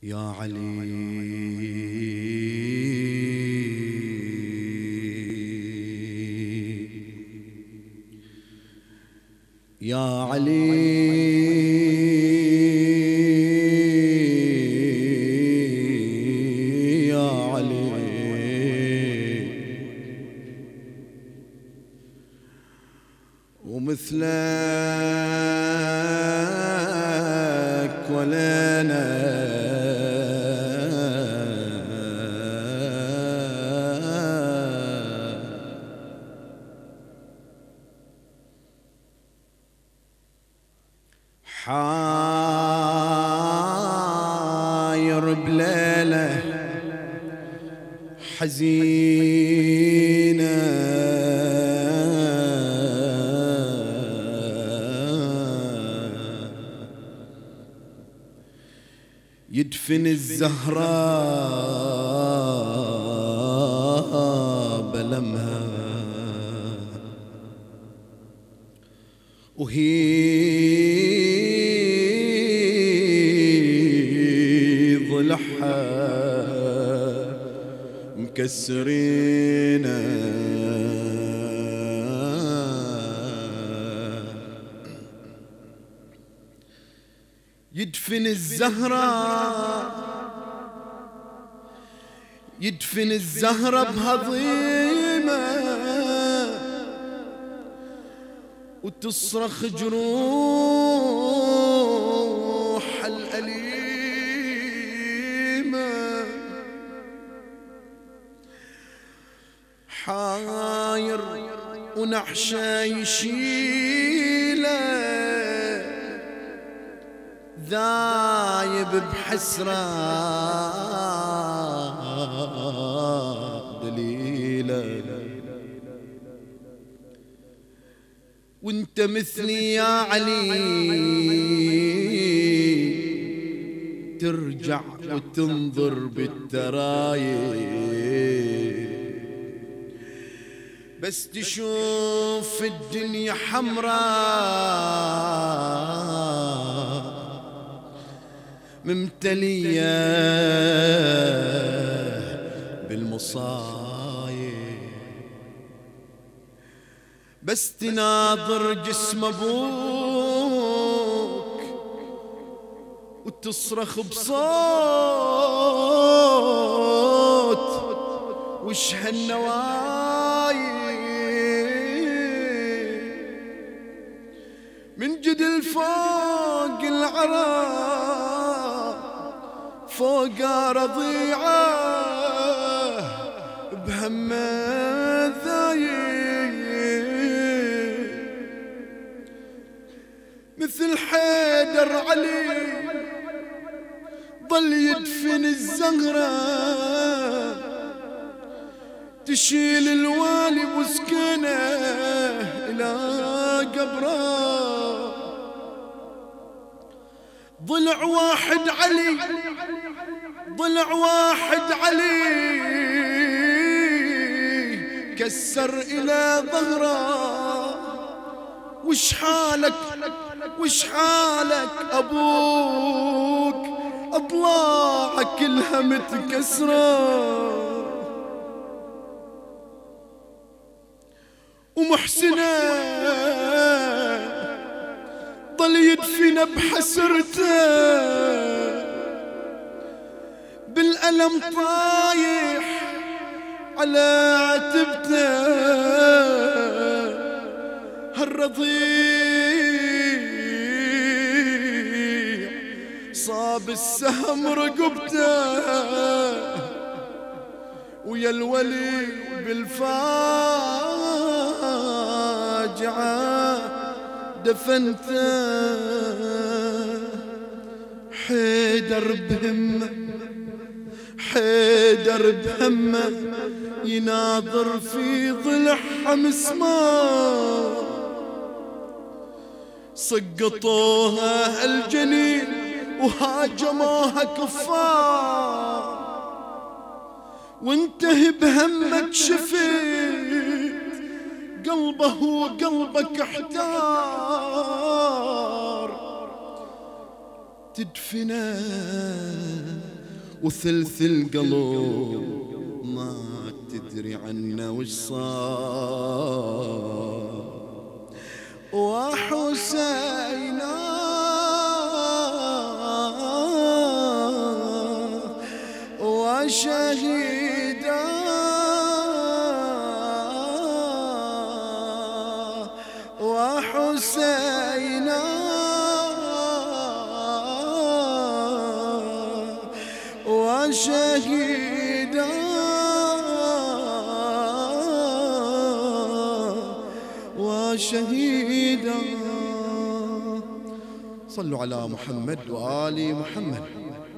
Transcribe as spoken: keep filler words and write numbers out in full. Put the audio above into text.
يا علي يا علي يا علي ومثلك ولنا حاير بليلة حزينة يدفن الزهراء بلمها وهي ضلعها مكسرين يدفن الزهرة يدفن الزهرة بهضيمة وتصرخ جروح الأليمة حاير ونحشا يشيله ذايب بحسرة دليلة وانت مثلي يا علي ترجع وتنظر بالترايب بس تشوف الدنيا حمراء ممتلية بالمصايب بس تناظر جسم ابوك وتصرخ بصوت وش هالنوايب من جدل فوق العراء فوق رضيعه بهم ذايب مثل حيدر علي ظل يدفن الزهرة تشيل الوالي وسكنه إلى قبره ضلع واحد علي ضلع واحد علي كسر إلى ظهره وش حالك وش حالك أبوك أضلاعك كلها متكسرة ومحسنة ضل يدفن بحسرته بالألم طايح على عتبته هالرضيع صاب السهم رقبته ويا الولي بالفاجعة دفنته حيدر بهمه حيدر بهمه يناظر في ضلعها مسمار سقطوها الجنين وهاجموها كفار وانته بهمك شفيت قلبه وقلبك احتار تدفنه وثلث القلب ما تدري عنه وش صار. وحسينا وشهيدا وحسينا وشهيدا وشهيدا. صلوا على محمد وآل محمد.